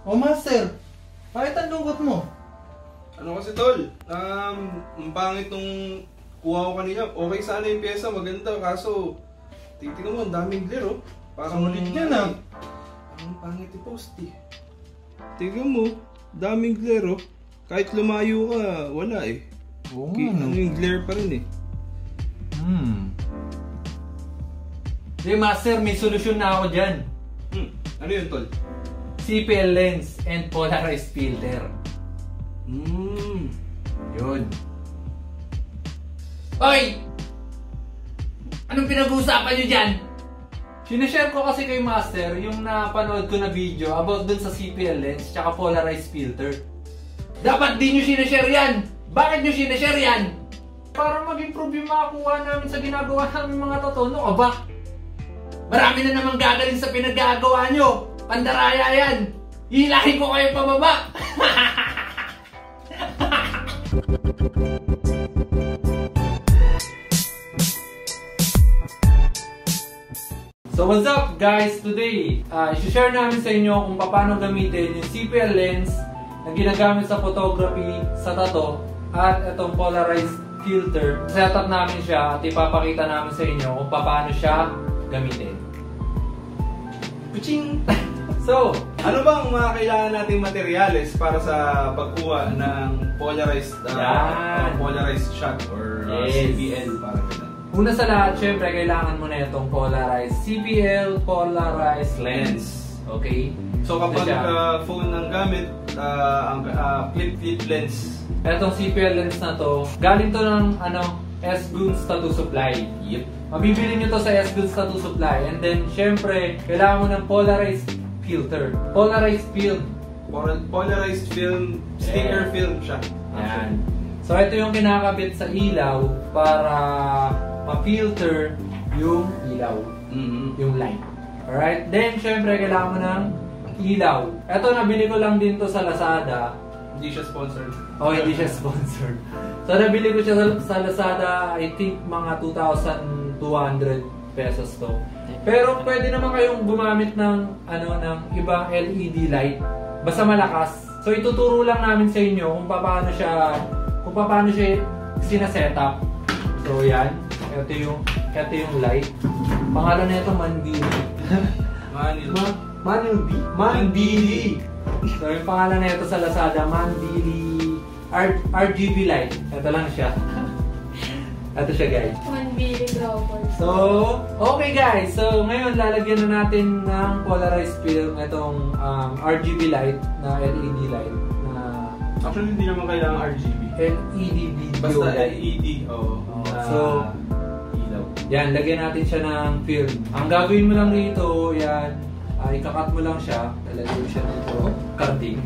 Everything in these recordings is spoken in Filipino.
O master, bakit ang lungkot mo? Ano kasi tol? Ang pangit nung kuha ko kanina. Okay sana yung pyesa, maganda. Kaso, titignan mo, ang daming glare oh. Parang Sulit yan ah. Ang pangit i-post eh. Tignan mo, daming glare oh. Kahit lumayo ka, wala eh. Oo Ano yung glare pa rin eh. Hey master, may solusyon na ako dyan. Ano yun tol? CPL lens and polarized filter. Yun. Oy! Anong pinag-uusapan nyo dyan? Sinashare ko kasi kay master yung napanood ko na video about dun sa CPL lens tsaka polarized filter. Dapat di nyo sinashare yan! Bakit nyo sinashare yan? Para mag-improve yung makakuha namin sa ginagawa namin mga totono ka ba? Marami na naman gagaling sa pinagagawa nyo! Pandaraya yan! Hilahin ko kayo pababa! So what's up guys? Today, i-share namin sa inyo kung paano gamitin yung CPL lens na ginagamit sa photography, sa tattoo, at itong polarized filter. Setup namin siya at ipapakita namin sa inyo kung paano siya gamitin. Kuching! So, ano bang mga kailangan nating materyales para sa pagkuha ng polarized polarized shot or CPL para nila? Una sa lahat, syempre kailangan mo na itong polarized CPL polarized lens. Okay? So kapag phone ng gamit, ang flip lens. Itong CPL lens na to, galing to ng S-Goods Tattoo Supply. Yep. Mabibili nyo to sa S-Goods Tattoo Supply. And then, syempre, kailangan mo ng polarized filter. Polarized film. Polarized film, sticker film siya. Ayan. So, ito yung kinakabit sa ilaw para ma-filter yung ilaw. Yung light. Alright? Then, syempre, kailangan mo ng ilaw. Ito, nabili ko lang din to sa Lazada. Hindi siya sponsored. Oh, hindi siya sponsored. So, nabili ko siya sa Lazada, I think mga 2,200 pesos to. Pero pwede naman kayong gumamit ng ng ibang LED light. Basta malakas. So, ituturo lang namin sa inyo kung paano siya sinasetup. So, yan. Ito yung light. Pangalan nito Mandili. Mandili. So, yung pangalan na ito sa Lazada, Mandili RGB light. Ito lang siya. Ito siya, guys. Mandili Growers. So, okay guys. So, ngayon lalagyan na natin ng polarized film itong RGB light na LED light. Actually, hindi naman kailangan RGB. LED video. Basta LED. So, ilaw. Yan, lagyan natin siya ng film. Ang gagawin mo lang rito, yan, ikakat mo lang siya. Lalagyan mo siya nito. Cutting.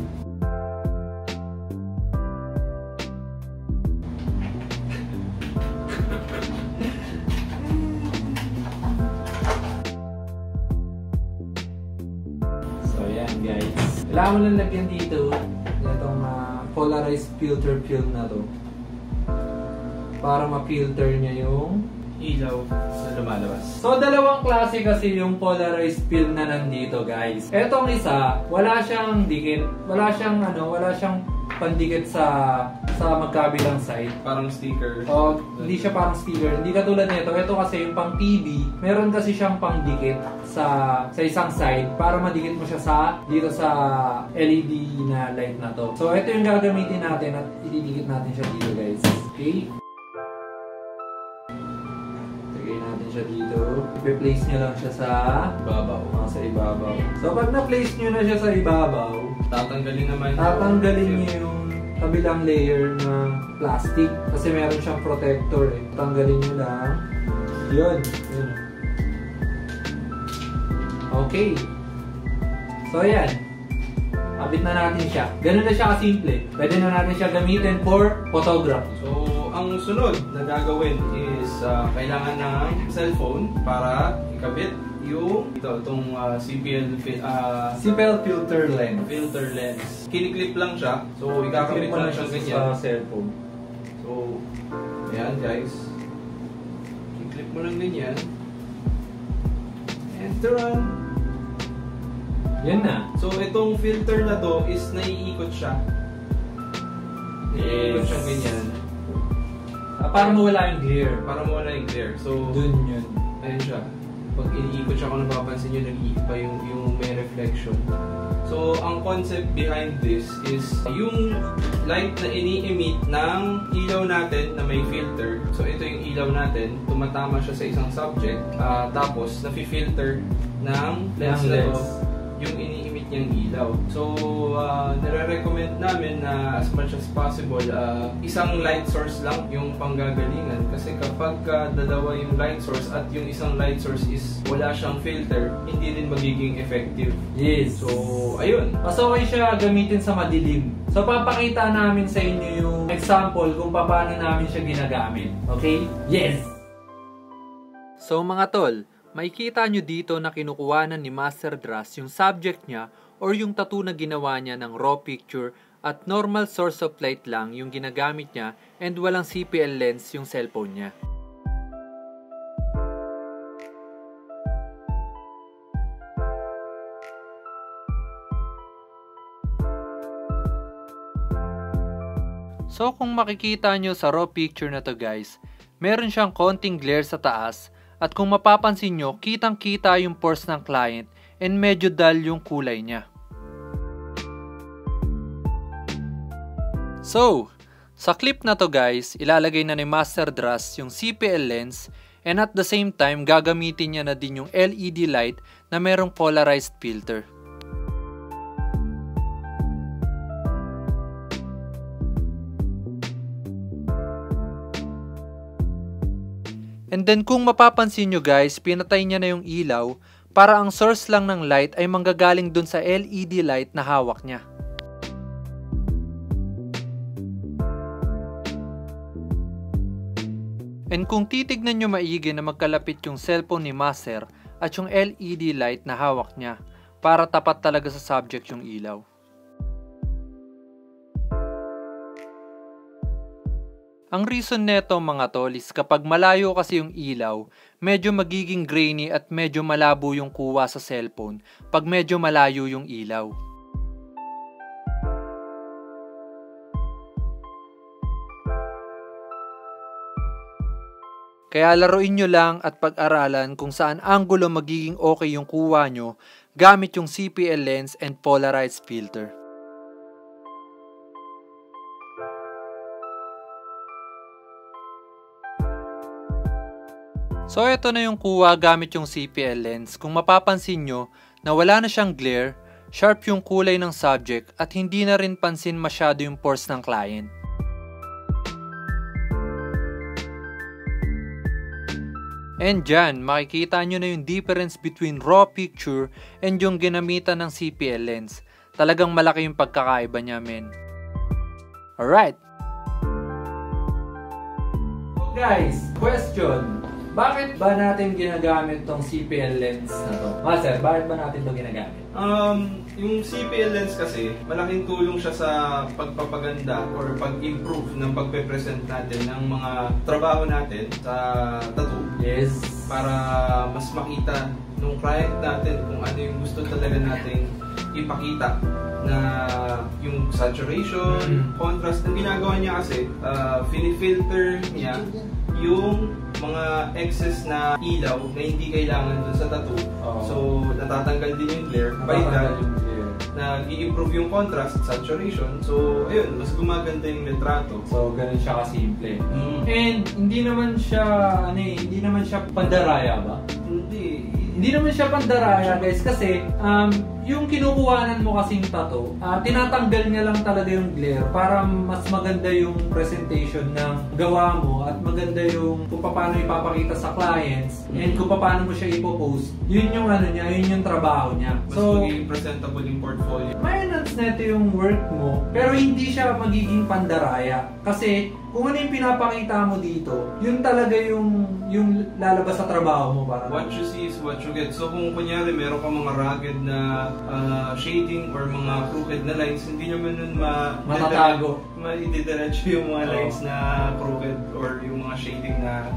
So, yan guys. Kailangan mo lang lagyan dito itong polarized filter film na to. Para ma-filter niya yung ilaw na lumalabas. So, dalawang klase kasi yung polarized film na nandito, guys. Etong isa, wala siyang dikit. Wala siyang pandikit sa magkabilang side. Parang sticker. O, hindi siya parang sticker. Hindi katulad nito. Ito kasi yung pang TV, meron kasi siyang pangdikit sa isang side para madikit mo siya dito sa LED na light na to. So, ito yung gagamitin natin at ididikit natin siya dito, guys. Okay? Siya dito. I-place nyo lang siya sa ibabaw. Sa ibabaw. So pag na-place nyo na siya sa ibabaw, tatanggalin nyo yung kabilang layer na plastic kasi meron siyang protector eh. Tanggalin nyo lang. Yun. Okay. So ayan. Kabit na natin siya. Ganun na siya kasimple. Pwede na natin siya gamitin for photography. So, ang sunod na gagawin is kailangan ng cellphone para ikabit yung itong CPL filter lens. Kiniklip lang siya. So, ikakabit lang siya ganyan. Sa cellphone. So, ayan guys. Kiklip mo lang ganyan. And run. Yan na. So itong filter na to is naiikot siya. Naiikot siyang ganyan. Para mawala yung glare. Para mawala yung glare. So, dun yun. Ayun siya. Pag iniikot siya, kung napapansin nyo, nag-iikot pa yung may reflection. So, ang concept behind this is yung light na ini-emit ng ilaw natin na may filter. So, ito yung ilaw natin. Tumatama siya sa isang subject. Tapos, nafi-filter ng lens na to yung ini-emit niyang ilaw. So, nire-recommend namin na as much as possible, isang light source lang yung panggagalingan. Kasi kapag dalawa yung light source at yung isang light source is wala siyang filter, hindi din magiging effective. Yes. So, ayun. Mas okay siya gamitin sa madilim. So, papakita namin sa inyo yung example kung paano namin siya ginagamit. Okay? Yes! So, mga tol, makikita nyo dito na kinukuhanan ni Master Dras yung subject niya or yung tattoo na ginawa niya ng raw picture at normal source of light lang yung ginagamit niya and walang CPL lens yung cellphone niya. So kung makikita nyo sa raw picture na to guys, meron siyang konting glare sa taas. At kung mapapansin nyo, kitang-kita yung pores ng client and medyo dull yung kulay niya. So, sa clip na to guys, ilalagay na ni Master Dras yung CPL lens and at the same time, gagamitin niya na din yung LED light na merong polarized filter. And then kung mapapansin nyo guys, pinatay niya na yung ilaw para ang source lang ng light ay manggagaling dun sa LED light na hawak niya. And kung titignan nyo maigi na magkalapit yung cellphone ni Master at yung LED light na hawak niya para tapat talaga sa subject yung ilaw. Ang reason neto mga tol is kapag malayo kasi yung ilaw, medyo magiging grainy at medyo malabo yung kuha sa cellphone pag medyo malayo yung ilaw. Kaya laruin nyo lang at pag-aralan kung saan angulo magiging okay yung kuha nyo gamit yung CPL lens and polarized filter. So ito na yung kuha gamit yung CPL lens. Kung mapapansin nyo na wala na siyang glare, sharp yung kulay ng subject at hindi na rin pansin masyado yung pores ng client. And dyan, makikita nyo na yung difference between raw picture and yung ginamitan ng CPL lens. Talagang malaki yung pagkakaiba niya, men. Alright. So guys, question. Bakit ba natin ginagamit tong CPL lens na to? Master, bakit ba natin to ginagamit? Yung CPL lens kasi, malaking tulong siya sa pagpapaganda or pag-improve ng pagpe-present natin ng mga trabaho natin sa tattoo. Yes. Para mas makita nung client natin kung ano yung gusto talaga nating ipakita na yung saturation, contrast. Ang ginagawa niya kasi, finifilter niya yung mga excess na ilaw na hindi kailangan dun sa tattoo. So, natatanggal din yung glare. By that, nag-i-improve yung contrast, saturation. So, ayun, mas gumaganda yung litrato. So, ganun siya kasimple. And, hindi naman siya pandaraya ba? Hindi naman siya pandaraya guys kasi yung kinukuhanan mo kasing tattoo, tinatanggal niya lang talaga yung glare para mas maganda yung presentation ng gawa mo at maganda yung kung paano ipapakita sa clients and kung paano mo siya ipopost. Yun yung yun yung trabaho niya. Mas magiging presentable yung portfolio. May enhance neto yung work mo pero hindi siya magiging pandaraya kasi kung ano yung pinapakita mo dito, yun talaga yung lalabas sa trabaho mo. Parang what you see is what you get. So kung kunyari meron ka mga rugged na shading or mga crooked na lines, hindi naman nun matatago. Maididiretso yung mga lines na crooked or yung mga shading na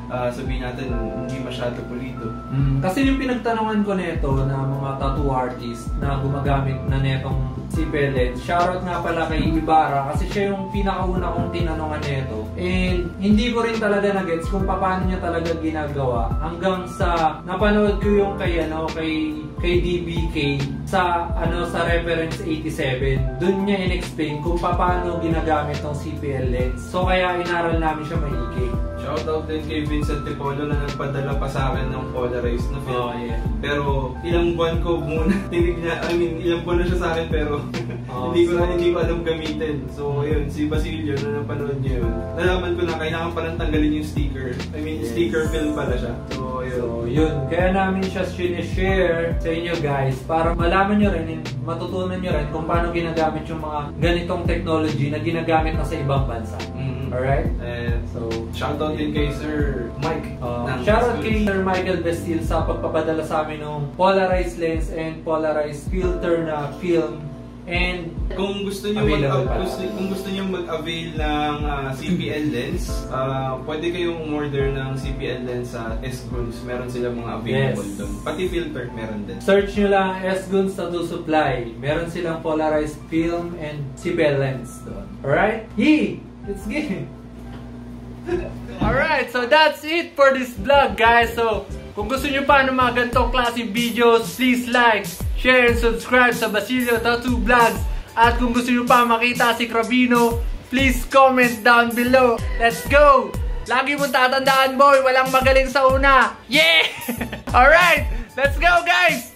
sabihin natin hindi masyado pulido. Kasi yung pinagtanungan ko nito na mga tattoo artist na gumagamit na netong CPL lens, shoutout nga pala kay Ibarra kasi siya yung pinakauna kong tinanungan nito. And hindi ko rin talaga na-gets kung paano niya talaga ginagawa hanggang sa napanood ko yung kay DBK sa sa reference 87. Doon niya in-explain kung paano ginagamit ng CPL lens. So kaya inaral namin siya maigi. Shoutout din kay Vincent Tipolo na nagpadala pa sa akin ng polarized na film. Oh, yeah. Pero ilang buwan ko muna ilang buwan na siya sa akin pero hindi ko alam gamitin. So yun, si Basilio na napanood niya yun. Nalaman ko na kailangan palang tanggalin yung sticker. Sticker film pala siya. So yun. Kaya namin siya sinishare sa inyo guys para malaman nyo rin, matutunan nyo rin kung paano ginagamit yung mga ganitong technology na ginagamit na sa ibang bansa. Alright? So, shoutout din kay Sir Mike. Shoutout kay Sir Michael Bestil sa pagpapadala sa amin ng polarized lens and polarized filter na film. And kung gusto niyo mag-avail ng CPL lens, pwede kayong umorder ng CPL lens sa S-Guns. Meron silang mga available doon. Pati filter meron din. Search nyo lang S-Guns Tattoo Supply. Meron silang polarized film and CPL lens doon. Alright? It's game! Alright, so that's it for this vlog guys. So, kung gusto nyo pa ng mga ganitong klaseng videos, please like, share, and subscribe sa Basilio Tattoo Vlogs. At kung gusto nyo pa makita si Cravino, please comment down below. Let's go! Lagi mong tatandaan boy, walang magaling sa una. Yeah! Alright, let's go guys!